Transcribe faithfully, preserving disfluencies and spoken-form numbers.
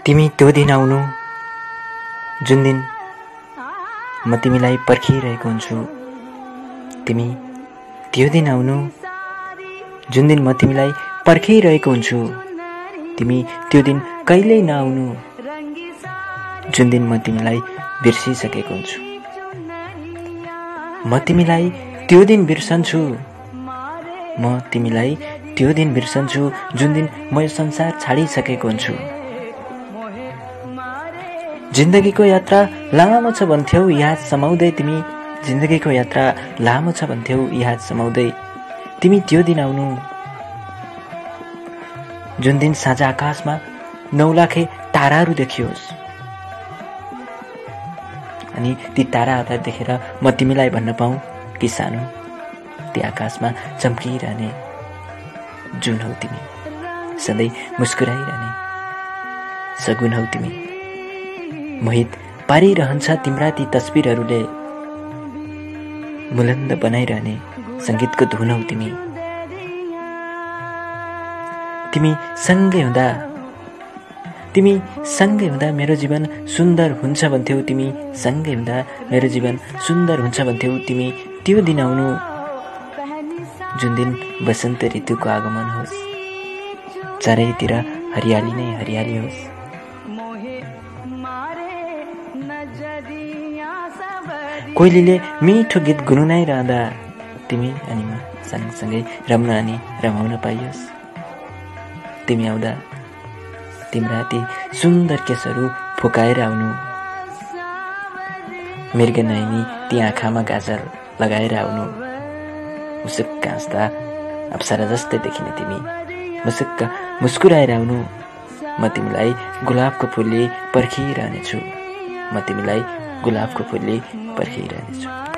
तिमी त्यो दिन आउनु जुन दिन म तिमीलाई पर्खिरहेको हुन्छु। तिमी त्यो दिन आउनु जुन दिन म तिमीलाई पर्खिरहेको हुन्छु। तिमी त्यो दिन कहिल्यै नआउनु जुन दिन म तिमीलाई बिर्सिसकेको हुन्छु। म तिमीलाई त्यो दिन बिर्सन्छु म तिमीलाई त्यो दिन बिर्सन्छु जुन दिन म यो संसार छाडिसकेको हुन्छु। जिन्दगीको यात्रा लामो छ भन्थ्यौ याद समाउँदै तिमी जिन्दगीको यात्रा लामो छ भन्थ्यौ याद समाउँदै तिमी त्यो दिन आउनु जुन दिन साँझ आकाशमा नौलाखे ताराहरू देखियोस् अनि ती ताराहरूलाई देखेर म तिमीलाई भन्न पाऊँ कि सानो ती आकाशमा चम्किरहने जुन हौ तिमी, सधैँ मुस्कुराइरहने सगुन हौ तिमी। मोहित पारिरहन्छ तिम्रा ती तस्बिरहरूले मुलन्द बनाइरहने संगीतको धुन हौ तिमी। तिमी सँगै हुँदा तिमी सँगै हुँदा मेरो जीवन सुन्दर हुन्छ भन्थ्यौ। तिमी सँगै हुँदा मेरो जीवन सुन्दर हुन्छ भन्थ्यौ। तिमी त्यो दिन आउनु जुन दिन वसन्त ऋतुको आगमन होस्, चारैतिर हरियाली नै हरियाली होस्। कोइलीले मिठो गीत गुनगुनाइरहँदा तिमी अनि म सँगसँगै रम्न अनि रमाउन पाइयोस्। तिमी आउँदा तिम्रा ती सुन्दर केसहरू फुकाएर आउनु, मृग नयनी ती आँखामा गाजर लगाएर आउनु। मुसुक्क हाँस्दा अप्सरा जस्तै देखिने तिमी मुसुक्क मुस्कुराएर आउनु। म तिमीलाई गुलाबको फुलले पर्खिरहनेछु। म तिमीलाई गुलाबको फुलले पर्खिरहनेछु।